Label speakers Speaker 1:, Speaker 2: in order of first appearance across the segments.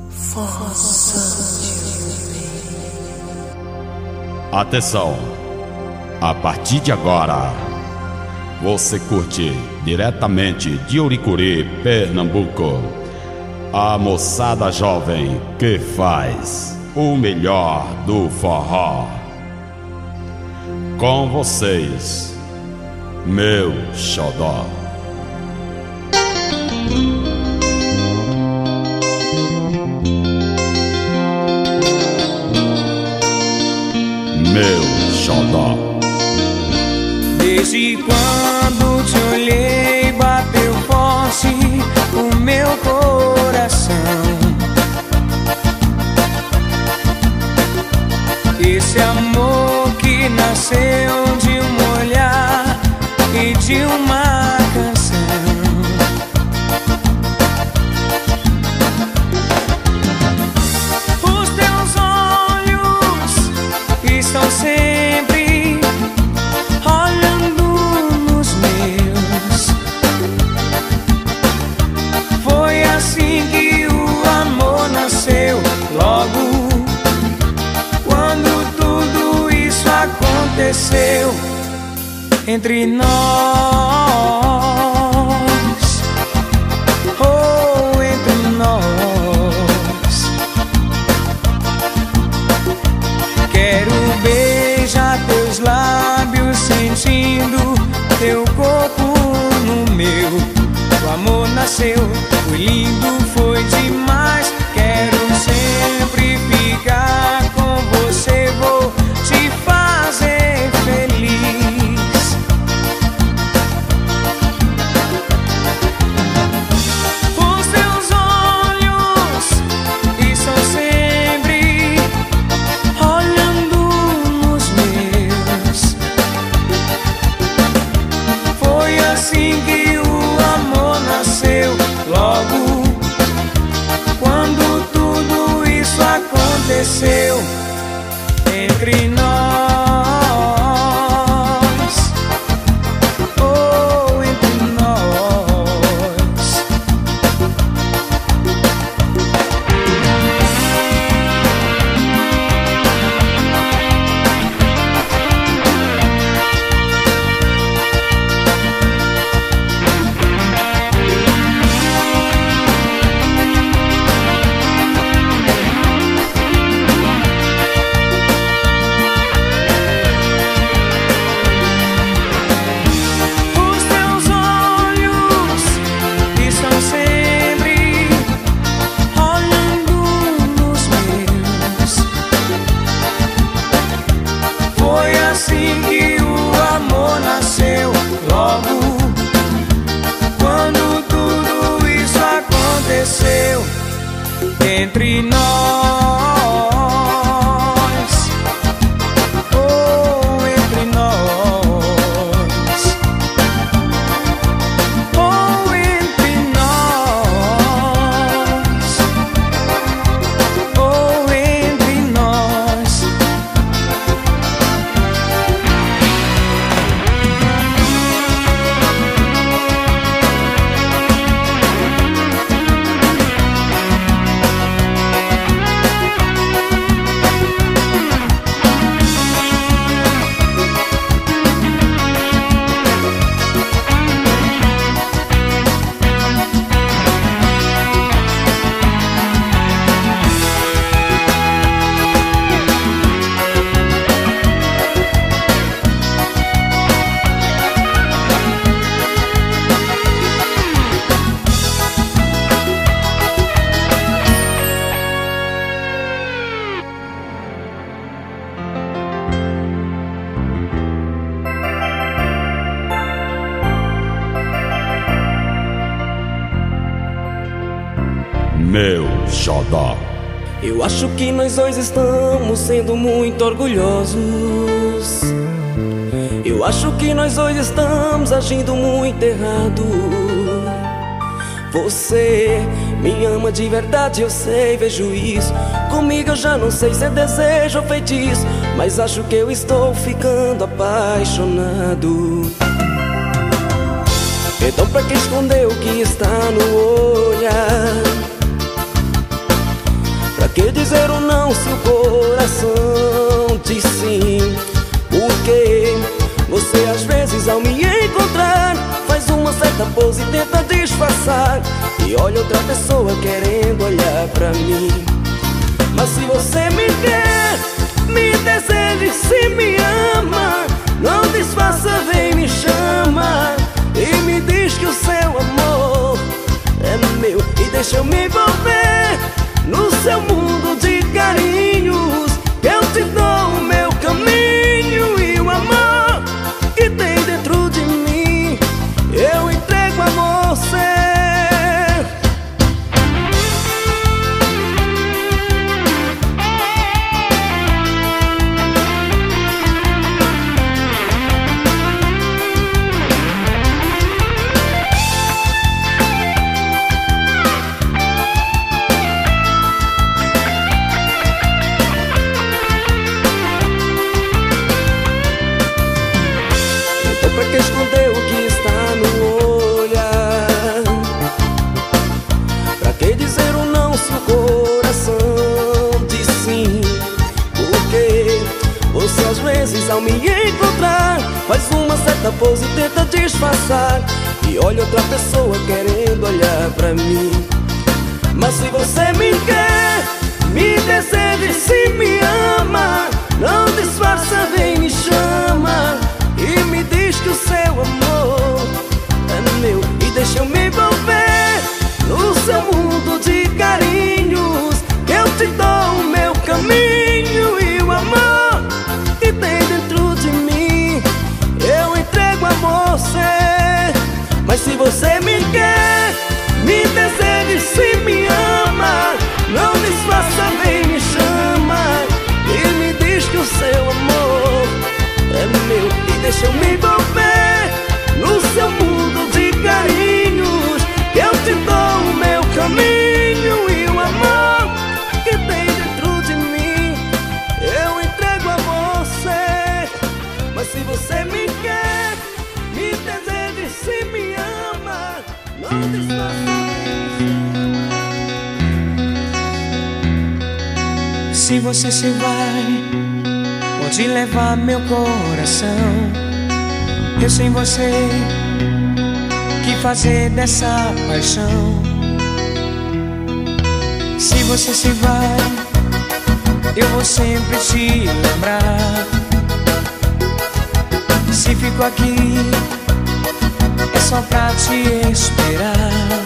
Speaker 1: Atenção, a partir de agora, você curte diretamente de Uricuri, Pernambuco, a moçada jovem que faz o melhor do forró. Com vocês, meu xodó. Meu xodó.
Speaker 2: Desde quando te olhei, bateu forte o meu coração. Esse amor que nasceu de um olhar e de uma canção. Os teus olhos estão sempre olhando nos meus. Foi assim que o amor nasceu. Logo quando tudo isso aconteceu entre nós, oh, entre nós. Quero beijar teus lábios, sentindo teu corpo no meu. O amor nasceu, foi lindo, foi demais. Quero sempre ficar com você, vou te fazer feliz. Os teus olhos estão sempre olhando nos meus. Foi assim que o amor nasceu. Logo quando tudo isso aconteceu entre nós, oh, entre nós. Os teus olhos estão sempre olhando nos meus. Foi assim que o amor nasceu. Logo quando tudo isso aconteceu entre nós, oh, entre nós, oh, entre nós, oh, entre nós.
Speaker 1: Meu xodó.
Speaker 3: Eu acho que nós dois estamos sendo muito orgulhosos. Eu acho que nós dois estamos agindo muito errado. Você me ama de verdade, eu sei, vejo isso. Comigo eu já não sei se é desejo ou feitiço, mas acho que eu estou ficando apaixonado. Então pra que esconder o que está no olhar? Pra que dizer ou não se o coração diz sim? Porque você às vezes ao me encontrar faz uma certa pose e tenta disfarçar, e olha outra pessoa querendo olhar pra mim. Mas se você me quer, me deseja e se me ama, não disfarça, vem me chamar e me diz que o seu amor é meu, e deixa eu me envolver no seu mundo de carinhos. Eu te dou o meu caminho e o amor que tem dentro de mim eu entrego a você. Pra que esconder o que está no olhar? Pra que dizer ou não se o coração diz sim? Porque você às vezes ao me encontrar faz uma certa pose e tenta disfarçar, e olha outra pessoa querendo olhar pra mim. Mas se você me quer, me deseja e se me ama, não disfarça, vem me chama e me diz que o seu amor é meu, e deixa eu me envolver no seu mundo de carinhos. Eu te dou o meu caminho e o amor que tem dentro de mim eu entrego a você. Mas se você me quer, me deseja e se me ama, não disfarça, vem me chama e me diz que o seu amor é meu, e deixa eu me envolver no seu mundo de carinhos. Eu te dou o meu caminho e o amor que tem dentro de mim eu entrego a você. Mas se você me quer, me deseja e se me ama, não disfarça.
Speaker 2: Se você se vai, pode levar meu coração. Eu sem você, que fazer dessa paixão? Se você se vai, eu vou sempre te lembrar. Se fico aqui, é só pra te esperar.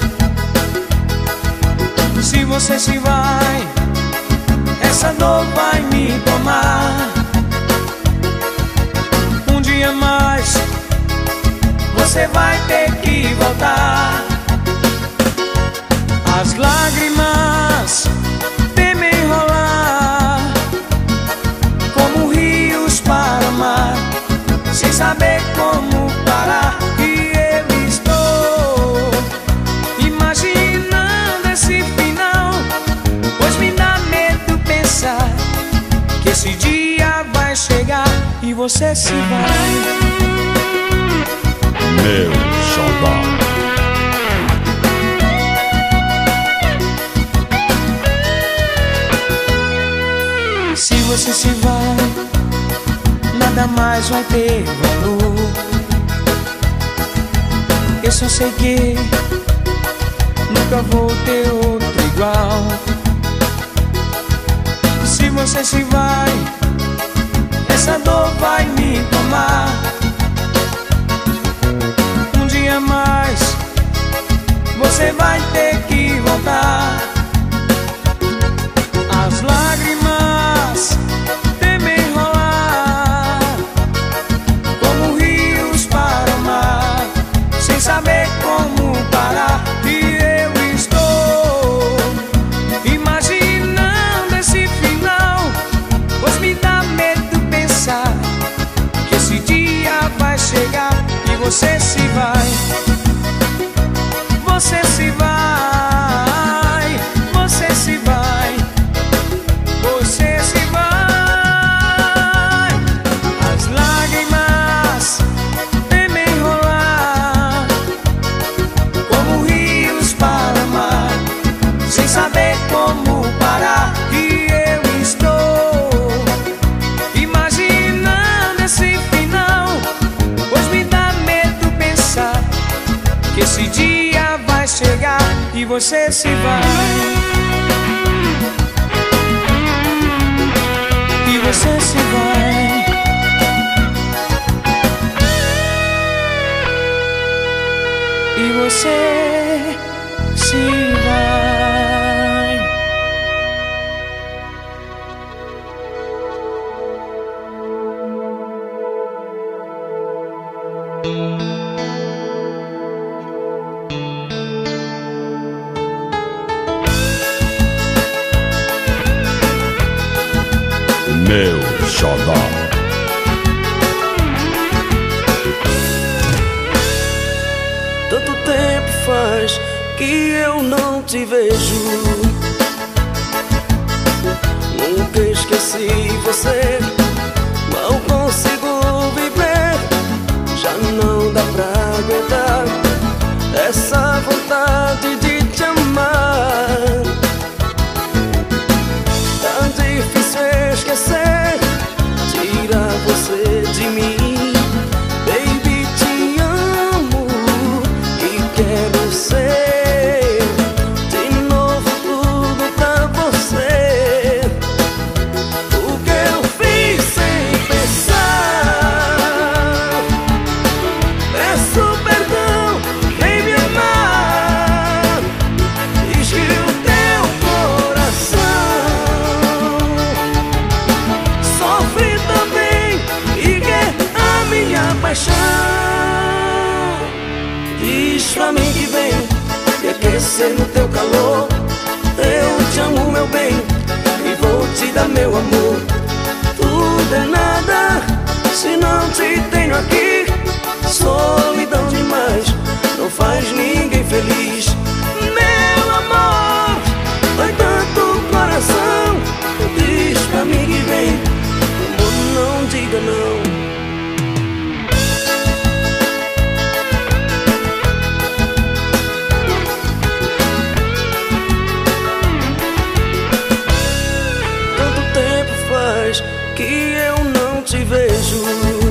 Speaker 2: Se você se vai, essa dor vai me tomar. Um dia mais você vai ter que voltar. As lágrimas temem rolar como rios para o mar, sem saber como parar. E eu estou imaginando esse final, pois me dá medo pensar que esse dia vai chegar e você se vai.
Speaker 1: Meu xodó.
Speaker 2: Se você se vai, nada mais vai ter valor. Eu só sei que nunca vou ter outro igual. Se você se vai, essa dor vai me tomar. Um dia mais você vai ter que voltar. As lágrimas temem rolar como rios para o mar, sem saber como parar. E eu estou imaginando esse final, pois me dá medo pensar que esse dia vai chegar e você se vai. Você se vai. e você se vai. E você se vai. E você se vai.
Speaker 1: Meu xodó.
Speaker 3: Tanto tempo faz que eu não te vejo. Nunca esqueci você, mal consigo viver. Já não dá pra aguentar essa vontade de te amar. Tá difícil esquecer, tirar você de mim. Baby, te amo e quero ser de novo tudo pra você. O que eu fiz sem pensar, peço perdão, vem me amar. Diz que o teu coração sofre também e quer a minha paixão. Diz pra mim que vem me aquecer no teu calor. Eu te amo, meu bem, e vou te dar meu amor. Tudo é nada se não te tenho aqui. Solidão demais não faz ninguém feliz. Meu amor, dói tanto o coração. Diz pra mim que vem, amor, não diga não. Tanto tempo faz que eu não te vejo.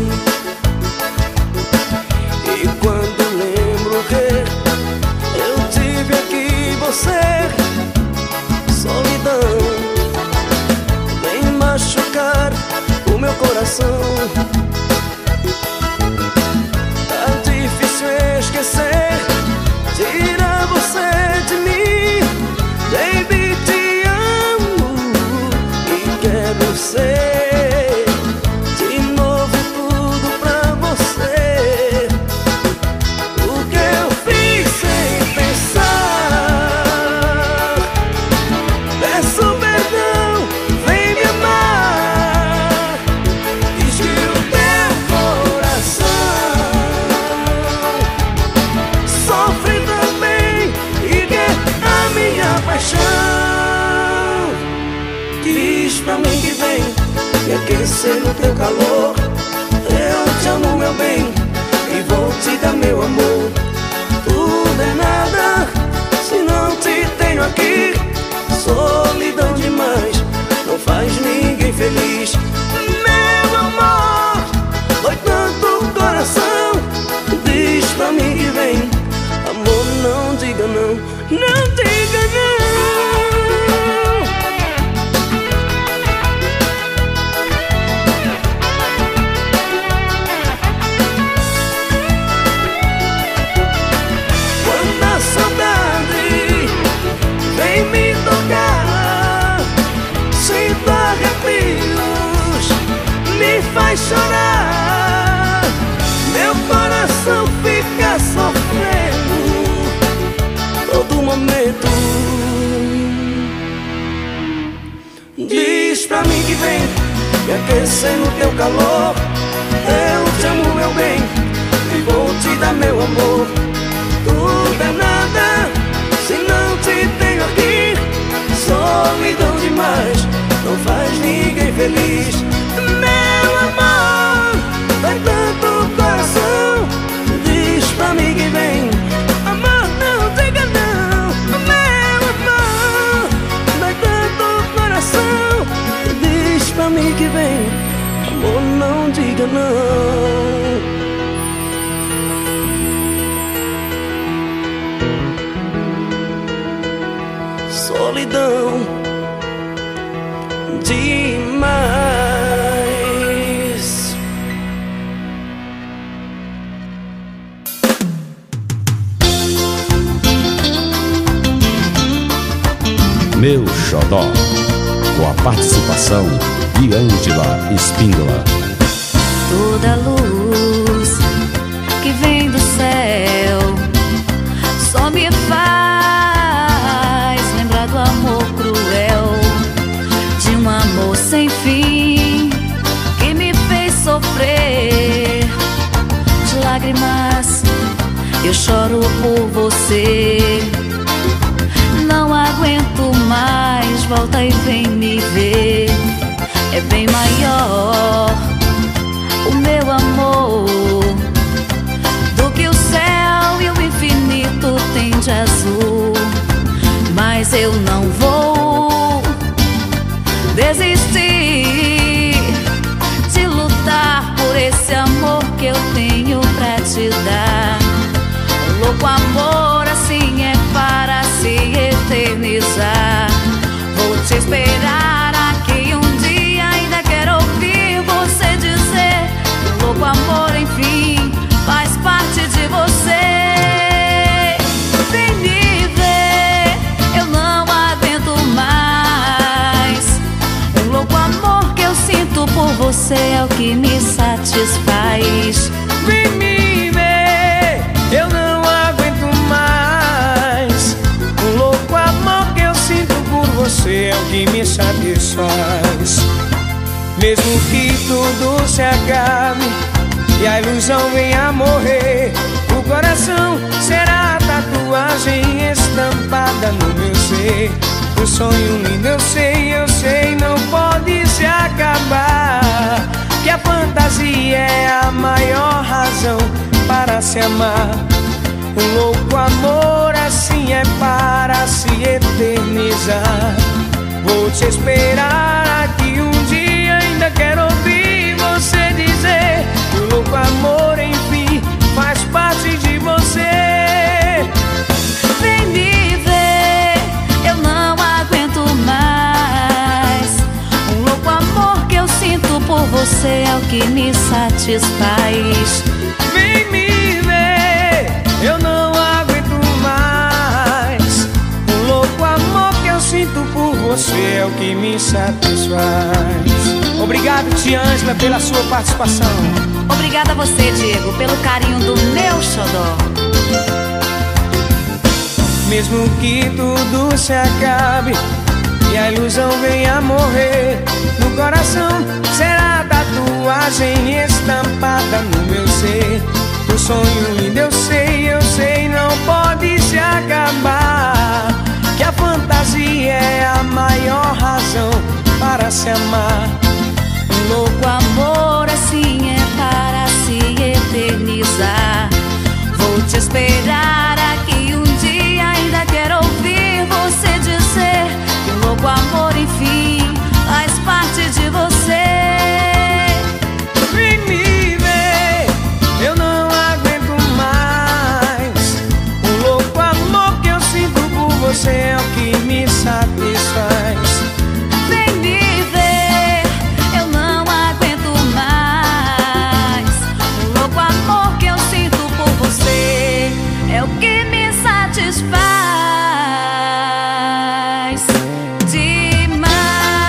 Speaker 3: E quando lembro que eu tive aqui você, solidão vem machucar o meu coração. Tá difícil esquecer, tirar você de mim. Baby, te amo e quero ser de novo tudo pra você. O que eu fiz sem pensar, peço perdão, vem me amar. Diz que o teu coração sofre também e quer a minha paixão. Diz pra mim que vem me aquecer no teu calor. Eu te amo, meu bem, e vou te dar meu amor. Tudo é nada se não te tenho aqui. Solidão demais não faz ninguém feliz. Meu amor, dói tanto o coração. Diz pra mim que vem, amor, não diga não, não diga não. Quando a saudade vem me tocar, sinto arrepios, me faz chorar. Meu coração fica sofrendo todo momento. Diz pra mim que vem me aquecer no teu calor. Eu te amo, meu bem, e vou te dar meu amor. Tudo é nada se não te tenho aqui. Solidão demais não faz ninguém feliz. Meu amor, dói tanto o coração. Diz pra mim que vem, amor, não diga não. Meu amor, dói tanto o coração. Diz pra mim que vem, amor, não diga não. solidão demais.
Speaker 1: Meu Xodó, com a participação de Ângela Espíndola.
Speaker 4: Toda luz que vem do céu só me faz lembrar do amor cruel, de um amor sem fim que me fez sofrer. De lágrimas eu choro por você. Não aguento mais, volta e vem me ver. É bem maior o meu amor do que o céu e o infinito tem de azul. Mas eu não vou desistir de lutar por esse amor que eu tenho pra te dar. Um louco amor assim é para se eternizar. Vou te esperar aqui um dia, ainda quero ouvir você dizer que o louco amor enfim faz parte de você. Vem me ver, eu não aguento mais. Um louco amor que eu sinto por você é o que me satisfaz.
Speaker 2: Vem me ver, eu não aguento mais. Um louco amor que eu sinto por você é o que me satisfaz. Mesmo que tudo se acabe e a ilusão venha morrer, o coração será a tatuagem estampada no meu ser. O sonho lindo eu sei, não pode se acabar. Que a fantasia é a maior razão para se amar. Um louco amor assim é para se eternizar. Vou te esperar aqui um dia, ainda quero ouvir você dizer que o louco amor enfim faz parte de você.
Speaker 4: Vem me ver, eu não aguento mais. Um louco amor que eu sinto por você é o que me satisfaz.
Speaker 2: Vem me ver, eu não aguento mais. Um louco amor que eu sinto por você é o que me satisfaz. Obrigado, tia Ângela, pela sua participação.
Speaker 4: Obrigada a você, Diego, pelo carinho do meu xodó.
Speaker 2: Mesmo que tudo se acabe e a ilusão venha morrer, no coração será a tatuagem estampada no meu ser. O sonho lindo eu sei, não pode se acabar. Que a fantasia é a maior razão para se amar.
Speaker 4: Um louco amor assim é para se eternizar. Vou te esperar aqui um dia, ainda quero ouvir você dizer que o louco amor enfim faz parte de você.
Speaker 2: Vem me ver, eu não aguento mais. Um louco amor que eu sinto por você é o que me satisfaz.
Speaker 4: Vem me ver, eu não aguento mais. Um louco amor que eu sinto por você é o que me satisfaz demais.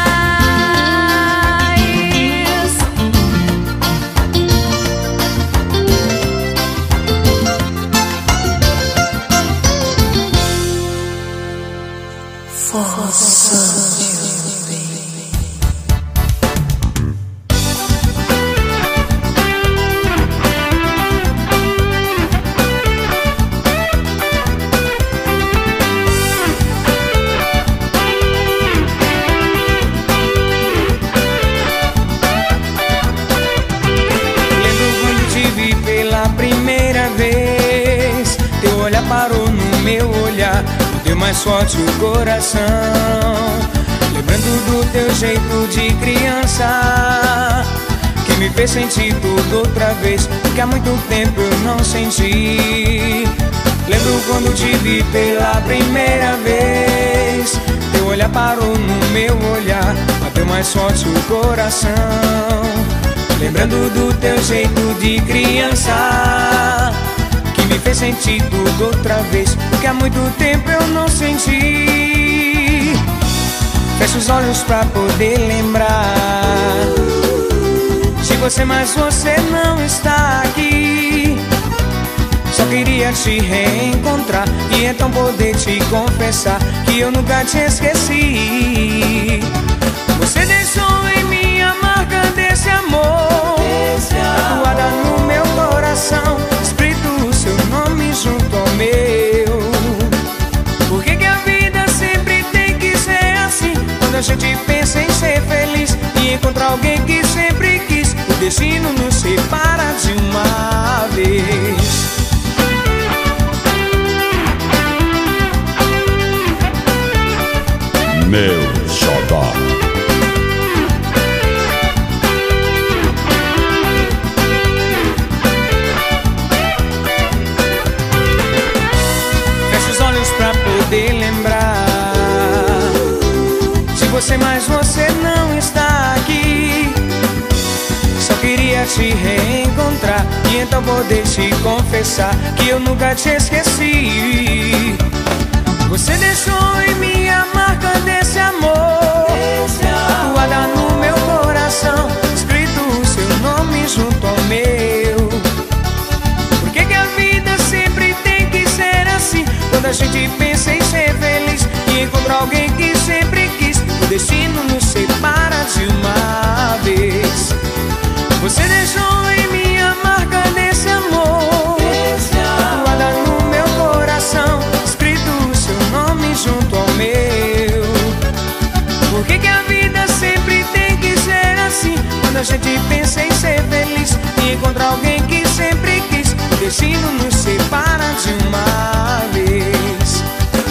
Speaker 2: Lembro quando te vi pela primeira vez. Teu olhar parou no meu olhar, deu mais forte o coração. Lembrando do teu jeito de criança, que me fez sentir tudo outra vez, que há muito tempo eu não senti. Lembro quando te vi pela primeira vez. Teu olhar parou no meu olhar, bateu mais forte o coração, lembrando do teu jeito de criança, que me fez sentir tudo outra vez, que há muito tempo eu não senti. Fecho os olhos pra poder lembrar de você, mas você não está aqui. Só queria te reencontrar e então poder te confessar que eu nunca te esqueci. Você deixou em mim a marca desse amor, tatuada no meu coração, escrito o seu nome junto ao meu. Por que a vida sempre tem que ser assim? Quando a gente pensa em ser feliz e encontrar alguém que sempre quis, o destino nos separa de uma vez.
Speaker 1: Meu xodó.
Speaker 2: Fecho os olhos pra poder lembrar de você, mas você não está aqui. Só queria te reencontrar e então poder te confessar que eu nunca te esqueci. Você deixou em mim a marca desse amor, tatuada no meu coração, escrito o seu nome junto ao meu. Por que a vida sempre tem que ser assim? Quando a gente pensa em ser feliz e encontrar alguém que sempre quis, o destino nos separa de uma vez. Você deixou em mim a marca desse amor, tatuada no meu coração, junto ao meu. Por que a vida sempre tem que ser assim? Quando a gente pensa em ser feliz e encontrar alguém que sempre quis, o destino nos separa de uma vez.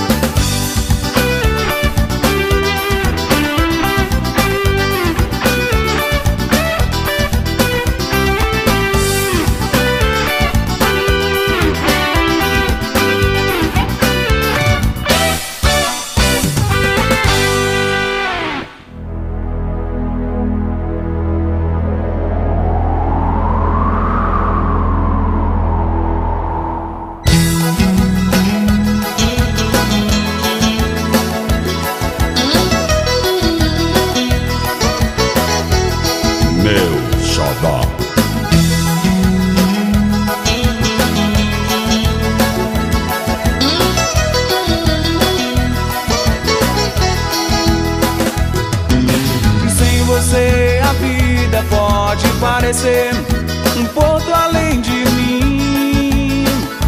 Speaker 5: Um porto além de mim,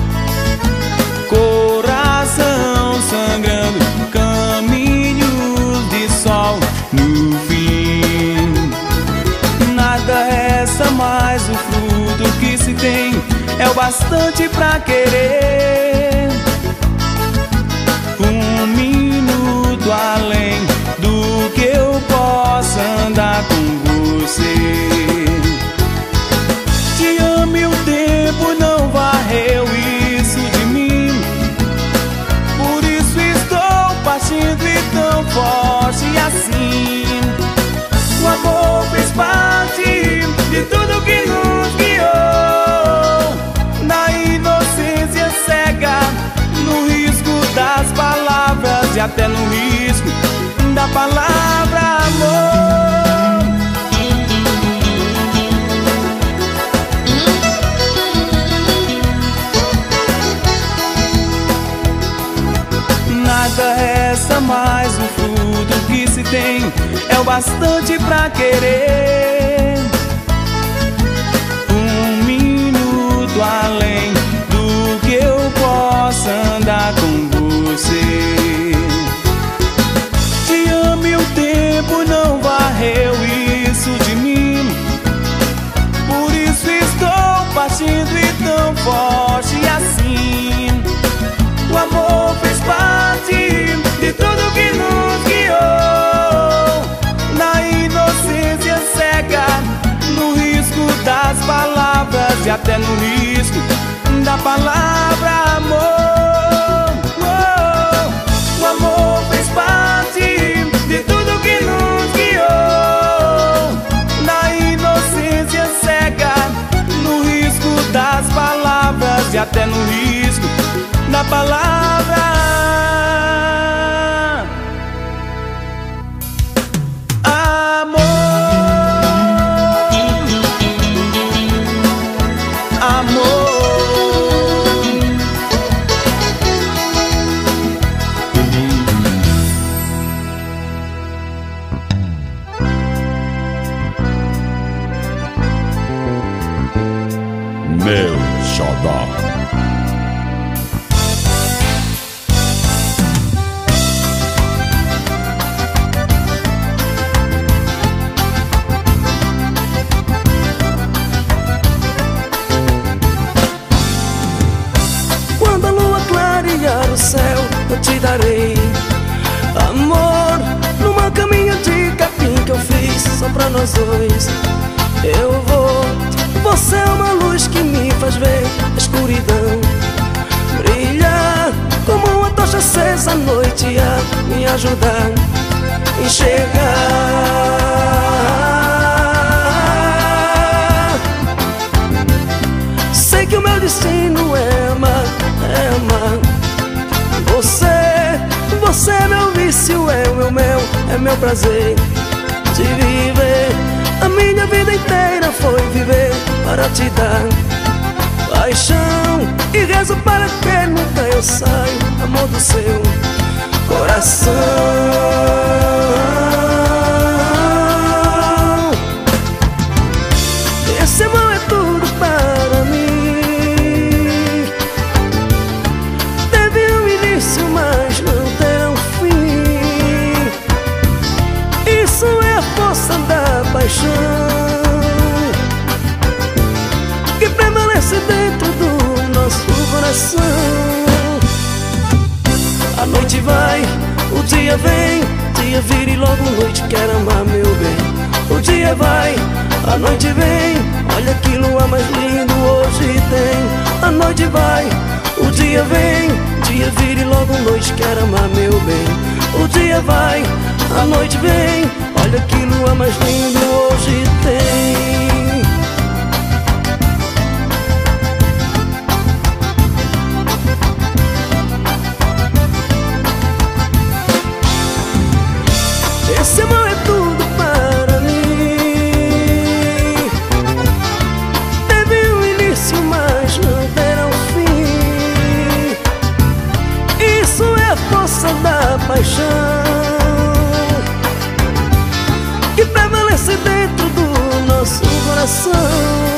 Speaker 5: coração sangrando, caminhos de sol no fim. Nada resta mais, o fruto que se tem é o bastante pra querer. Um minuto além do que eu possa andar com você. Não varreu isso de mim, por isso estou partindo e tão forte assim. O amor fez parte de tudo que nos guiou, na inocência cega, no risco das palavras e até no risco da palavra amor. Nada resta mais, o fruto que se tem é o bastante pra querer. Um minuto além do que eu possa andar com você. Te amo e o tempo não varreu isso de mim, por isso estou partindo e tão forte assim. O amor fez parte de tudo que nos guiou, na inocência cega, no risco das palavras e até no risco da palavra amor. O amor fez parte até no risco da palavra.
Speaker 1: Meu xodó.
Speaker 3: Quando a lua clarear o céu, eu te darei amor numa caminha de capim que eu fiz só pra nós dois. Eu vou. Você é uma luz que me faz ver a escuridão brilhar como uma tocha acesa à noite a me ajudar a enxergar. Sei que o meu destino é amar, é amar. Você é meu vício, é o meu mel, é meu prazer de viver. A minha vida inteira foi viver para te dar paixão e rezo para que nunca eu saia, amor, do seu coração. Esse amor é tudo para mim. Teve um início, mas não terá um fim. Isso é a força da paixão que permanece dentro do nosso coração. A noite vai, o dia vem, dia vira e logo noite quer amar, meu bem. O dia vai, a noite vem, olha que lua mais lindo hoje tem. A noite vai, o dia vem, dia vira e logo noite quer amar, meu bem. O dia vai, a noite vem, olha que lua mais lindo hoje tem. Esse amor é tudo para mim. Teve um início, mas não terá um fim. Isso é a força da paixão que permanece dentro do nosso coração.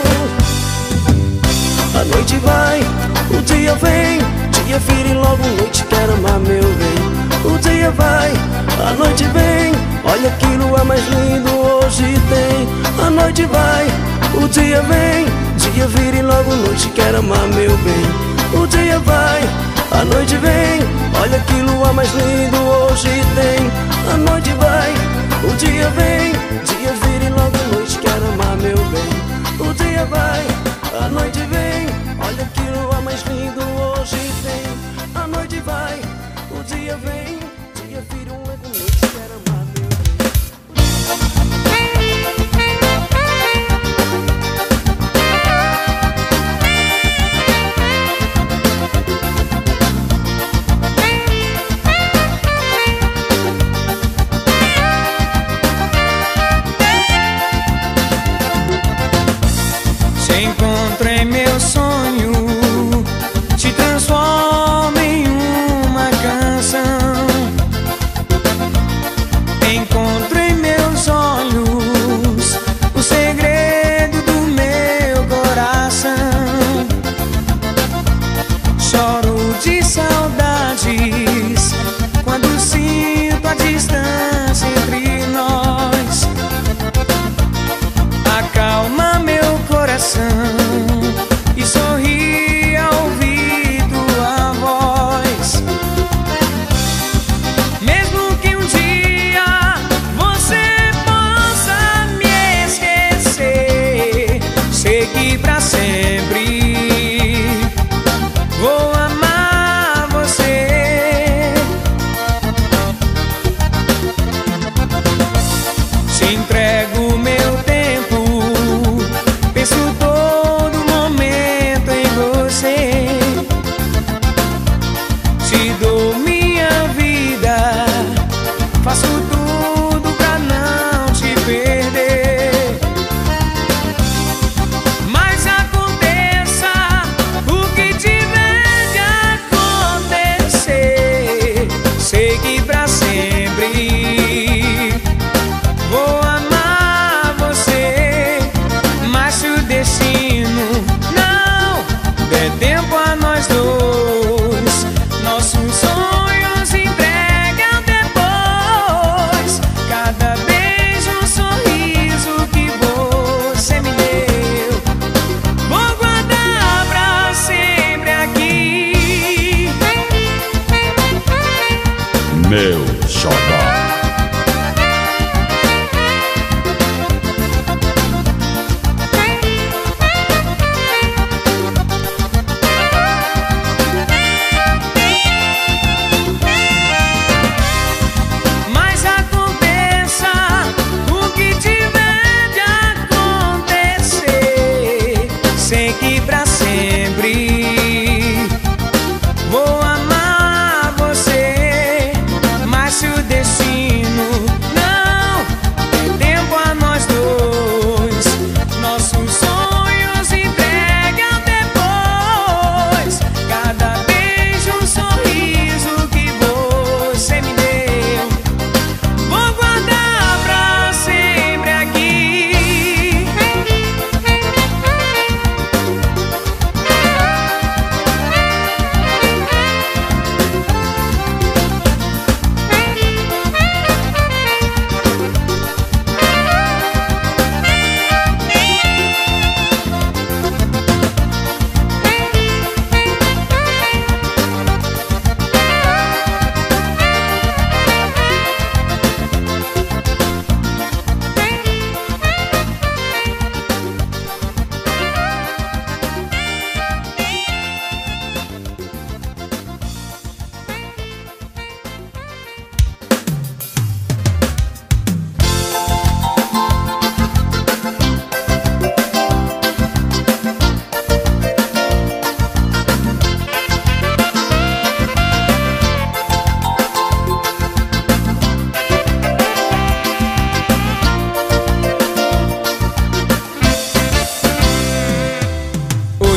Speaker 3: A noite vai, o dia vem, dia vira e logo noite quer amar, meu bem. O dia vai, a noite vem, olha que lua mais lindo hoje tem. A noite vai, o dia vem, dia vira e logo noite quer amar, meu bem. O dia vai, a noite vem, olha que lua mais lindo hoje tem. A noite vai, o dia vem, dia vira e logo noite quer amar, meu bem. O dia vai, a noite vem, olha que lua mais lindo hoje tem. A noite vai, o dia vem, dia vira e logo noite quer amar, meu bem.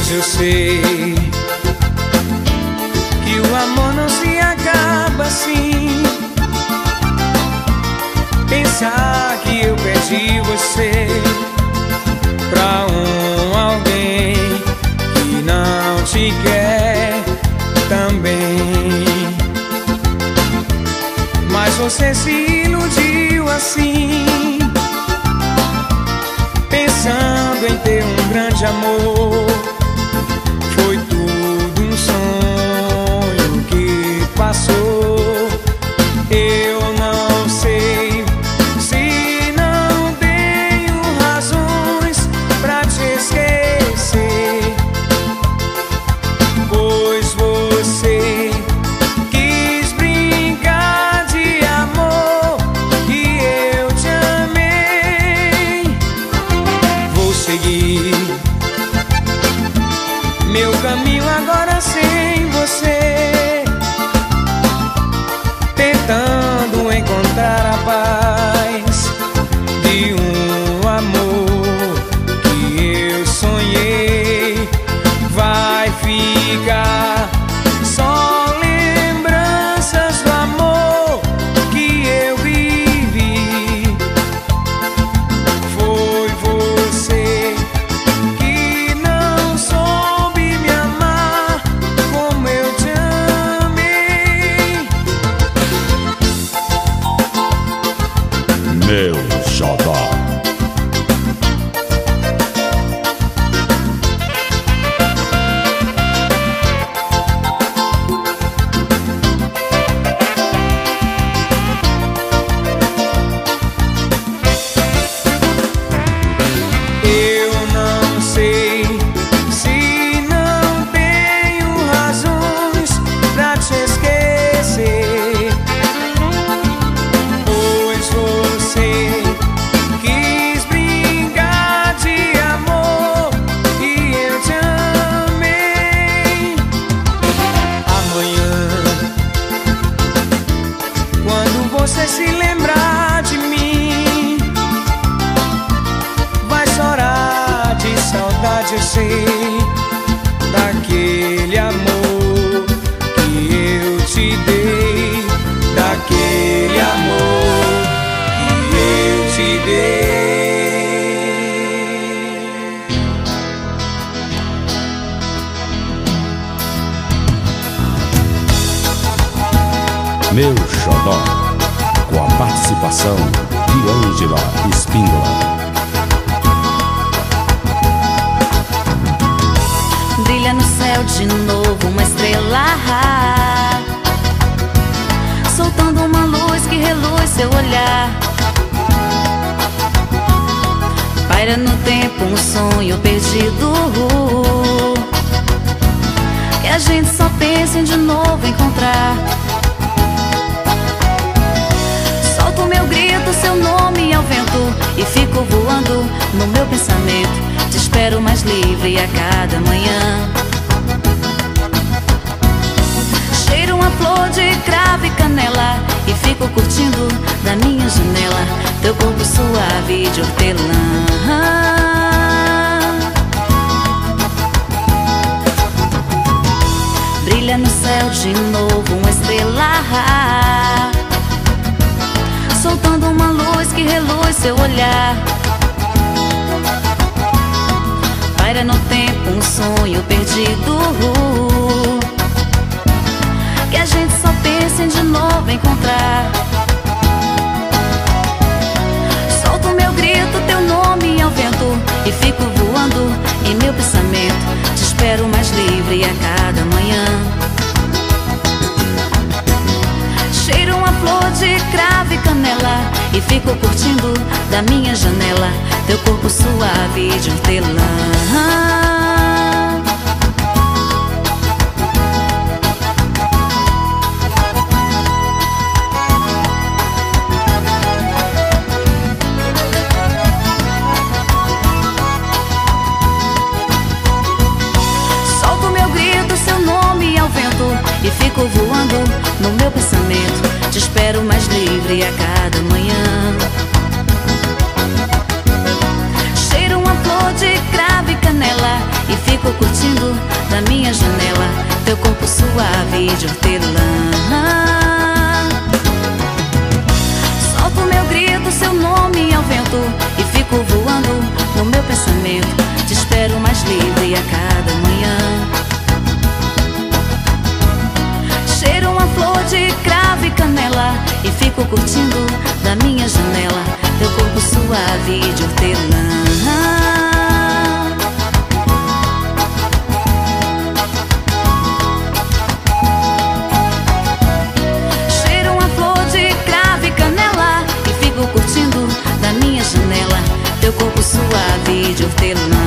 Speaker 2: Mas eu sei que o amor não se acaba assim. Pensar que eu perdi você pra alguém que não te quer também. Mas você se iludiu assim, pensando em ter um grande amor. Foi tudo um sonho que passou. Eu não sei se não tenho razões pra te esquecer, pois você quis brincar de amor e eu te amei. Vou seguir meu caminho agora sem você, tentando encontrar a paz de um amor que eu sonhei. Vai ficar só lembranças do amor que eu vivi. Foi você que não soube me amar como eu te amei.
Speaker 1: Meu xodó.
Speaker 2: Eu não sei se não tenho razões pra te esquecer, pois você quis brincar de amor e eu te amei. Amanhã, quando você se lembrar de mim, vai chorar de saudade, eu sei, daquele amor que eu te dei, daquele amor que eu te dei.
Speaker 1: Meu xodó. Com a participação de Ângela Espíndola.
Speaker 4: Brilha no céu de novo uma estrela, soltando uma luz que reluz seu olhar. Paira no tempo um sonho perdido, que a gente só pensa em de novo encontrar. Solto meu grito, seu nome ao vento, e fico voando no meu pensamento. Te espero mais livre a cada manhã. Cheiro uma flor de cravo e canela, e fico curtindo da minha janela teu corpo suave de hortelã. Brilha no céu de novo uma estrela, soltando uma luz que reluz seu olhar. Paira no tempo um sonho perdido, que a gente só pensa em de novo encontrar. Solto meu grito, teu nome ao vento, e fico voando em meu pensamento. Te espero mais livre a cada manhã. Cheiro uma flor de cravo e canela, e fico curtindo da minha janela teu corpo suave de hortelã. E fico voando no meu pensamento. Te espero mais livre a cada manhã. Cheiro uma flor de cravo e canela, e fico curtindo minha janela, teu corpo suave de hortelã. Solto meu grito, seu nome ao vento, e fico voando no meu pensamento. Te espero mais livre a cada manhã. Cheiro uma flor de cravo e canela, e fico curtindo da minha janela, teu corpo suave de hortelã. Cheiro uma flor de cravo e canela, e fico curtindo da minha janela, teu corpo suave de hortelã.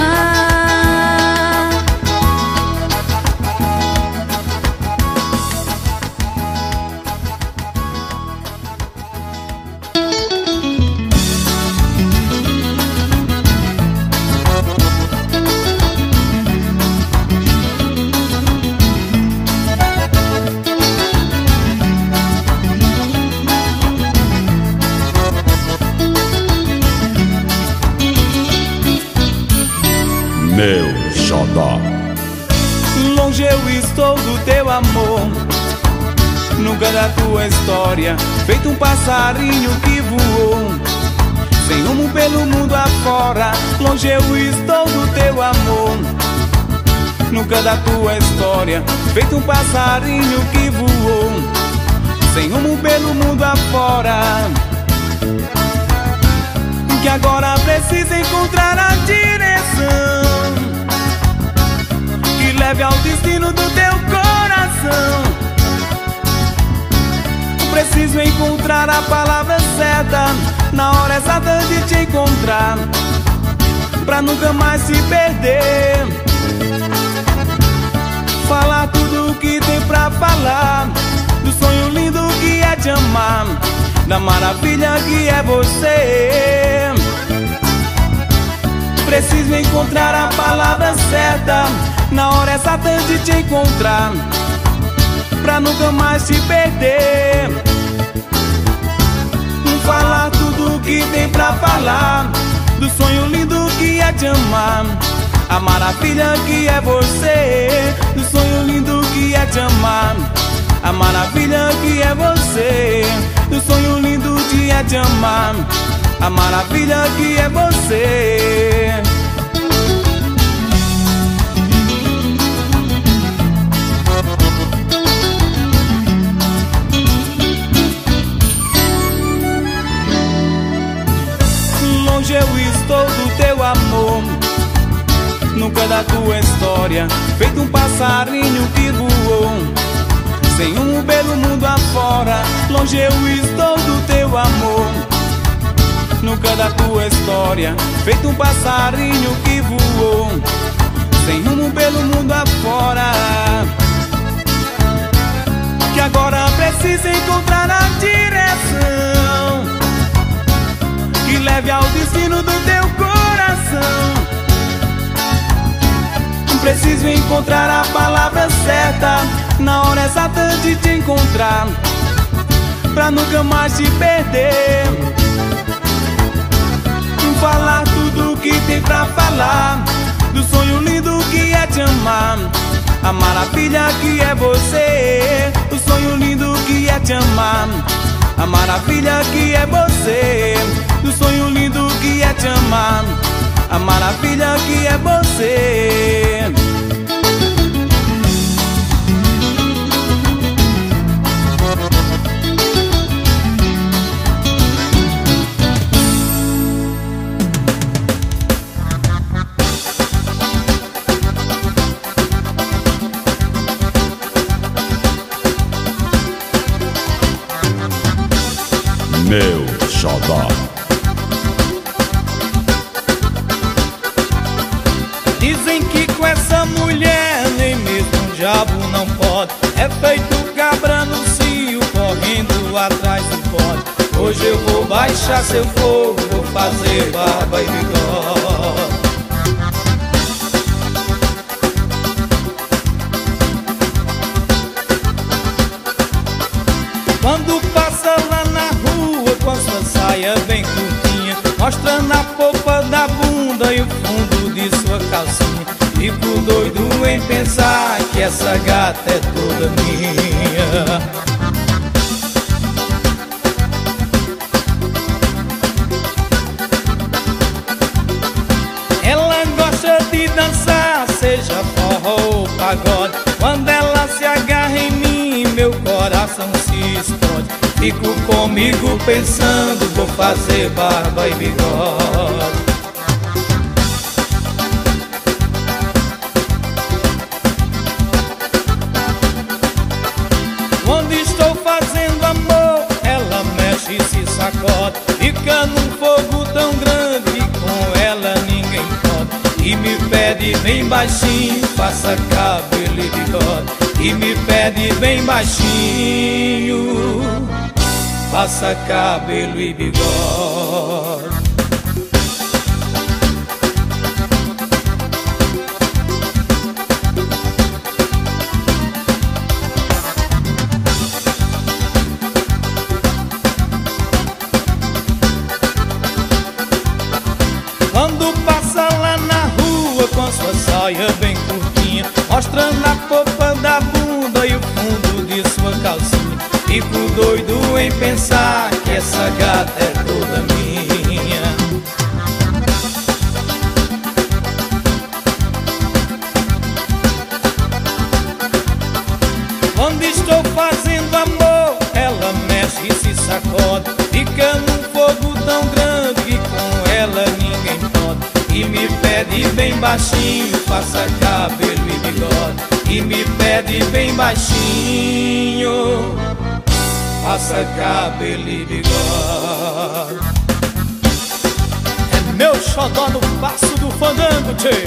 Speaker 1: Meu xodó.
Speaker 5: Longe eu estou do teu amor, nunca da tua história, feito um passarinho que voou sem rumo pelo mundo afora. Longe eu estou do teu amor, nunca da tua história, feito um passarinho que voou sem rumo pelo mundo afora. Que agora precisa encontrar a direção que leve ao destino do teu coração. Preciso encontrar a palavra certa na hora exata de te encontrar, pra nunca mais se perder. Falar tudo o que tem pra falar, do sonho lindo que é te amar, da maravilha que é você. Preciso encontrar a palavra certa na hora exata de te encontrar, pra nunca mais se perder. Falar tudo o que tem pra falar, do sonho lindo que é te amar, a maravilha que é você. Do sonho lindo que é te amar, a maravilha que é você. Do sonho lindo de é te amar, a maravilha que é você. Longe eu estou do teu amor, nunca da tua história, feito um passarinho que voou sem rumo pelo mundo afora. Longe eu estou do teu amor, nunca da tua história, feito um passarinho que voou sem rumo pelo mundo afora. Que agora precisa encontrar a direção que leve ao destino do teu coração. Preciso encontrar a palavra certa na hora exata de te encontrar, pra nunca mais te perder. Falar tudo o que tem pra falar, do sonho lindo que é te amar, a maravilha que é você. O sonho lindo que é te amar, a maravilha que é você. Do sonho lindo que é te amar, a maravilha que é você.
Speaker 1: Meu xodó.
Speaker 2: Dizem que com essa mulher nem mesmo um diabo não pode. É feito cabra no cio, correndo atrás do pote. Hoje eu vou baixar seu fogo, vou fazer barba e bigode. Quando passa lá na rua com a sua saia bem curtinha, mostrando a polpa da bunda e o fundo de sua calcinha, Fico doido em pensar que essa gata é toda minha. Ela gosta de dançar, seja forró ou pagode. Quando ela se agarra em mim, meu coração se explode. Fico comigo pensando, vou fazer barba e bigode. Quando estou fazendo amor, ela mexe e se sacode. Fica num fogo tão grande que com ela ninguém pode. E me pede bem baixinho, faça cabelo e bigode. E me pede bem baixinho, faça cabelo e bigode. Quando passa lá na rua com sua saia bem curtinha, mostrando a popa da bunda e o fundo de sua calcinha, fico doido em pensar que essa gata é toda minha. Quando estou fazendo amor, ela mexe e se sacode. Fica num fogo tão grande que com ela ninguém pode. E me pede bem baixinho, faça cabelo e bigode. E me pede bem baixinho, faça cabelo e bigode. É meu xodó no passo do fandango, tchê.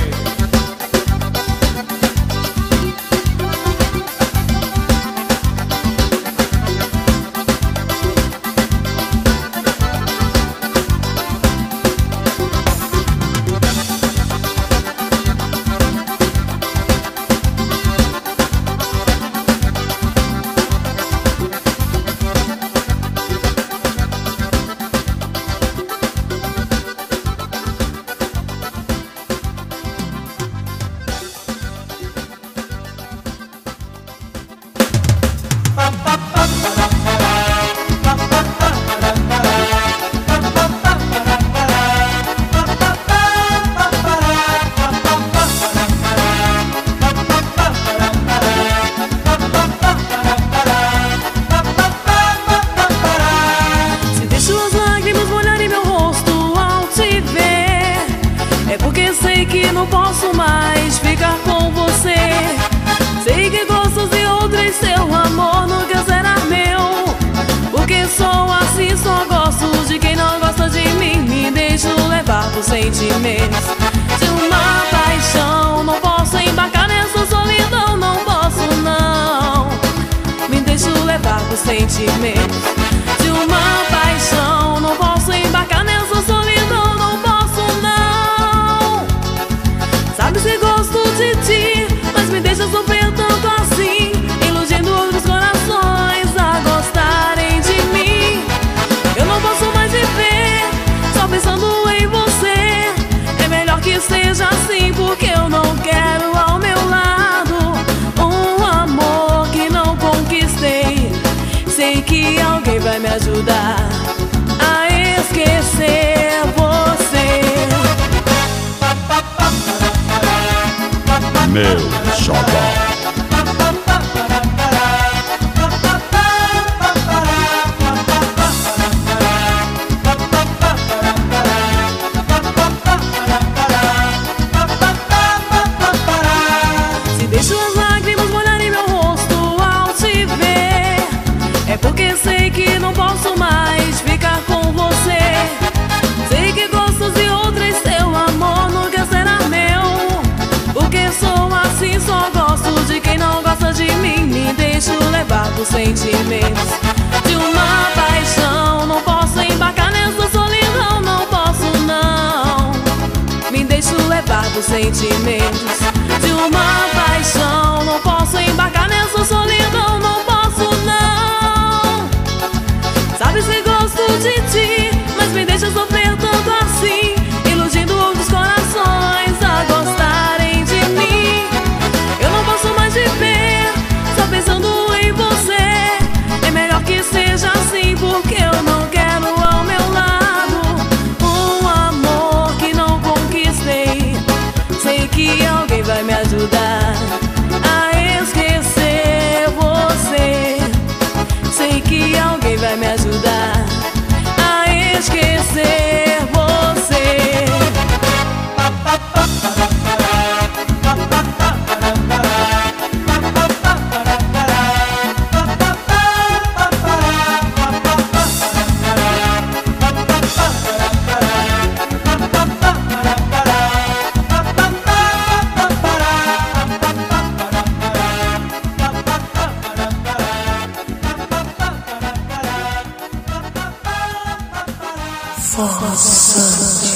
Speaker 3: Sentimentos de uma paixão, não posso embarcar nessa solidão, não posso não. Me deixo levar por sentimentos de uma paixão, não posso embarcar nessa solidão, não posso não. Sabe se gosto de ti, mas me deixa sofrer tanto assim, iludindo outros corações a gostarem de mim. Eu não posso mais viver só pensando em você. Que seja assim, porque eu não quero ao meu lado um amor que não conquistei. Sei que alguém vai me ajudar a esquecer você.
Speaker 1: Meu xodó.
Speaker 3: Porque sei que não posso mais ficar com você. Sei que gosto de outra e seu amor nunca será meu. Porque sou assim, só gosto de quem não gosta de mim. Me deixo levar por sentimentos de uma paixão, não posso embarcar nessa solidão, não posso não. Me deixo levar por sentimentos de uma paixão, não posso embarcar nessa solidão, não posso não. Sabe se gosto de ti, mas me deixa sofrer tanto assim, iludindo outros corações a gostarem de mim.
Speaker 2: possante.